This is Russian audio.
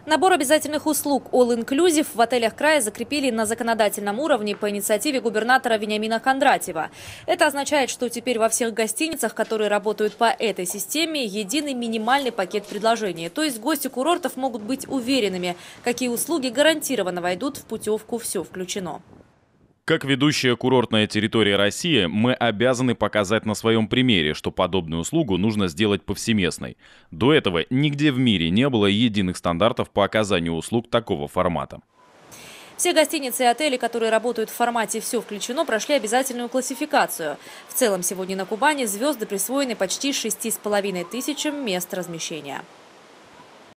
Набор обязательных услуг All Inclusive в отелях края закрепили на законодательном уровне по инициативе губернатора Вениамина Кондратьева. Это означает, что теперь во всех гостиницах, которые работают по этой системе, единый минимальный пакет предложений. То есть гости курортов могут быть уверенными, какие услуги гарантированно войдут в путевку «Все включено». Как ведущая курортная территория России, мы обязаны показать на своем примере, что подобную услугу нужно сделать повсеместной. До этого нигде в мире не было единых стандартов по оказанию услуг такого формата. Все гостиницы и отели, которые работают в формате «Все включено», прошли обязательную классификацию. В целом сегодня на Кубани звезды присвоены почти 6,5 тысячам мест размещения.